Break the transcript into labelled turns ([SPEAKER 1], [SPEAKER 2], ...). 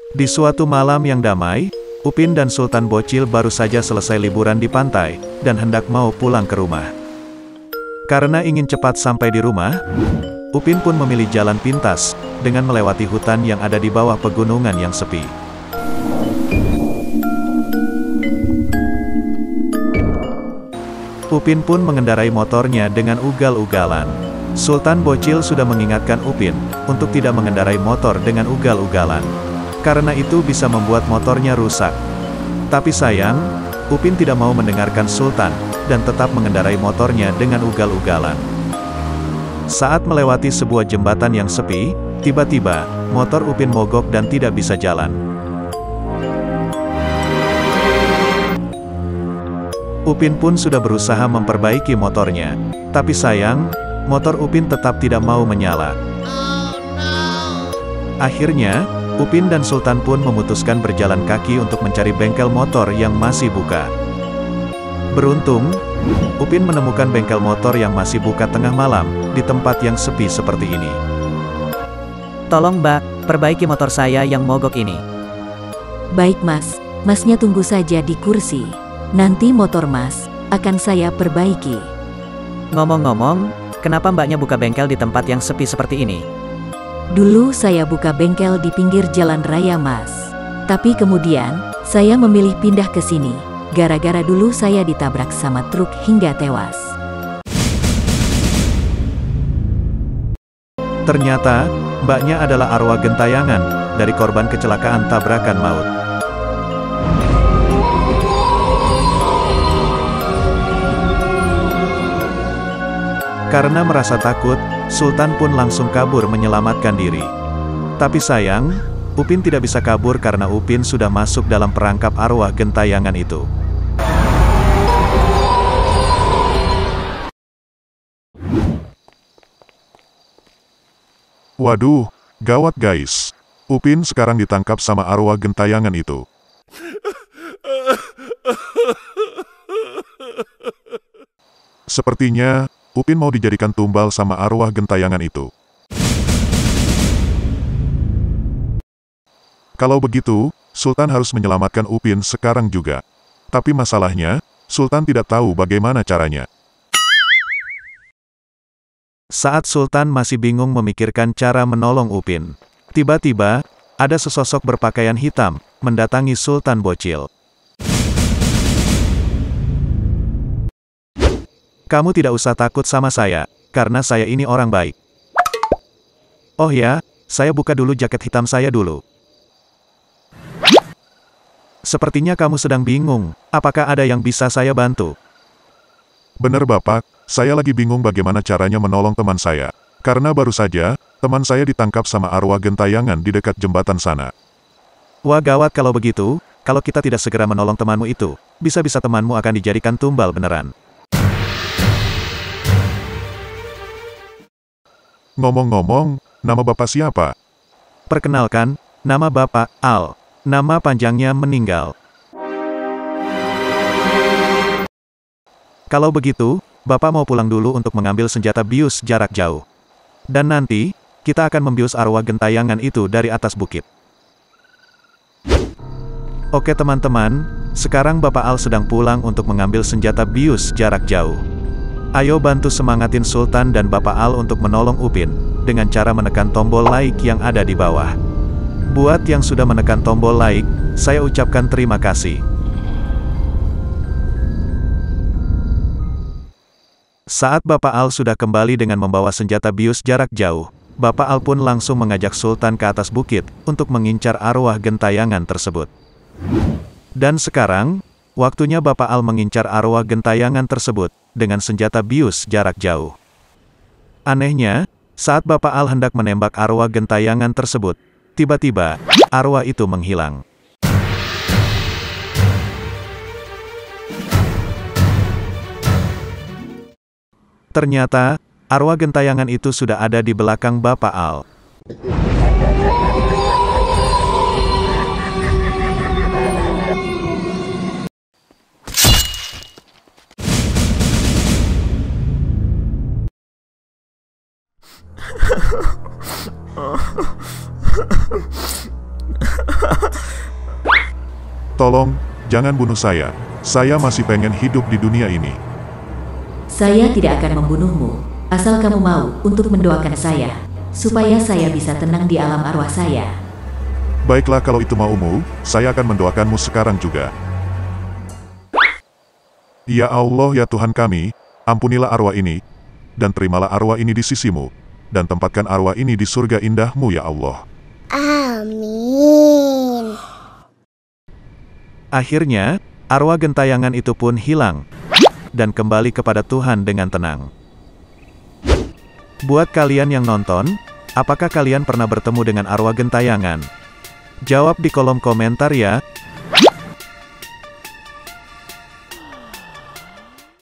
[SPEAKER 1] Di suatu malam yang damai, Upin dan Sultan Bocil baru saja selesai liburan di pantai, dan hendak mau pulang ke rumah. Karena ingin cepat sampai di rumah, Upin pun memilih jalan pintas, dengan melewati hutan yang ada di bawah pegunungan yang sepi. Upin pun mengendarai motornya dengan ugal-ugalan. Sultan Bocil sudah mengingatkan Upin, untuk tidak mengendarai motor dengan ugal-ugalan. Karena itu bisa membuat motornya rusak. Tapi sayang, Upin tidak mau mendengarkan Sultan, dan tetap mengendarai motornya dengan ugal-ugalan. Saat melewati sebuah jembatan yang sepi, tiba-tiba, motor Upin mogok dan tidak bisa jalan. Upin pun sudah berusaha memperbaiki motornya. Tapi sayang, motor Upin tetap tidak mau menyala. Akhirnya, Upin dan Sultan pun memutuskan berjalan kaki untuk mencari bengkel motor yang masih buka. Beruntung, Upin menemukan bengkel motor yang masih buka tengah malam, di tempat yang sepi seperti ini.
[SPEAKER 2] Tolong Mbak, perbaiki motor saya yang mogok ini.
[SPEAKER 3] Baik Mas, Masnya tunggu saja di kursi. Nanti motor Mas akan saya perbaiki.
[SPEAKER 2] Ngomong-ngomong, kenapa Mbaknya buka bengkel di tempat yang sepi seperti ini?
[SPEAKER 3] Dulu saya buka bengkel di pinggir jalan raya Mas. Tapi kemudian, saya memilih pindah ke sini. Gara-gara dulu saya ditabrak sama truk hingga tewas.
[SPEAKER 1] Ternyata, mbaknya adalah arwah gentayangan, dari korban kecelakaan tabrakan maut. Karena merasa takut, Sultan pun langsung kabur menyelamatkan diri. Tapi sayang, Upin tidak bisa kabur karena Upin sudah masuk dalam perangkap arwah gentayangan itu.
[SPEAKER 4] Waduh, gawat guys. Upin sekarang ditangkap sama arwah gentayangan itu. Sepertinya, Upin mau dijadikan tumbal sama arwah gentayangan itu. Kalau begitu, Sultan harus menyelamatkan Upin sekarang juga. Tapi masalahnya, Sultan tidak tahu bagaimana caranya.
[SPEAKER 1] Saat Sultan masih bingung memikirkan cara menolong Upin, tiba-tiba, ada sesosok berpakaian hitam, mendatangi Sultan Bocil. Kamu tidak usah takut sama saya, karena saya ini orang baik. Oh ya, saya buka dulu jaket hitam saya dulu. Sepertinya kamu sedang bingung, apakah ada yang bisa saya bantu?
[SPEAKER 4] Benar Bapak, saya lagi bingung bagaimana caranya menolong teman saya. Karena baru saja, teman saya ditangkap sama arwah gentayangan di dekat jembatan sana.
[SPEAKER 1] Wah gawat kalau begitu, kalau kita tidak segera menolong temanmu itu, bisa-bisa temanmu akan dijadikan tumbal beneran.
[SPEAKER 4] Ngomong-ngomong, nama Bapak siapa?
[SPEAKER 1] Perkenalkan, nama Bapak, Al. Nama panjangnya meninggal. Kalau begitu, Bapak mau pulang dulu untuk mengambil senjata bius jarak jauh. Dan nanti, kita akan membius arwah gentayangan itu dari atas bukit. Oke teman-teman, sekarang Bapak Al sedang pulang untuk mengambil senjata bius jarak jauh. Ayo bantu semangatin Sultan dan Bapak Al untuk menolong Upin, dengan cara menekan tombol like yang ada di bawah. Buat yang sudah menekan tombol like, saya ucapkan terima kasih. Saat Bapak Al sudah kembali dengan membawa senjata bius jarak jauh, Bapak Al pun langsung mengajak Sultan ke atas bukit, untuk mengincar arwah gentayangan tersebut. Dan sekarang, waktunya Bapak Al mengincar arwah gentayangan tersebut, dengan senjata bius jarak jauh. Anehnya, saat Bapak Al hendak menembak arwah gentayangan tersebut, tiba-tiba, arwah itu menghilang. Ternyata, arwah gentayangan itu sudah ada di belakang Bapak Al.
[SPEAKER 4] Tolong, jangan bunuh saya. Saya masih pengen hidup di dunia ini.
[SPEAKER 3] Saya tidak akan membunuhmu, asal kamu mau untuk mendoakan saya, supaya saya bisa tenang di alam arwah saya.
[SPEAKER 4] Baiklah kalau itu maumu, saya akan mendoakanmu sekarang juga. Ya Allah ya Tuhan kami, ampunilah arwah ini, dan terimalah arwah ini di sisimu, dan tempatkan arwah ini di surga indahmu ya Allah.
[SPEAKER 5] Amin.
[SPEAKER 1] Akhirnya, arwah gentayangan itu pun hilang, dan kembali kepada Tuhan dengan tenang. Buat kalian yang nonton, apakah kalian pernah bertemu dengan arwah gentayangan? Jawab di kolom komentar ya.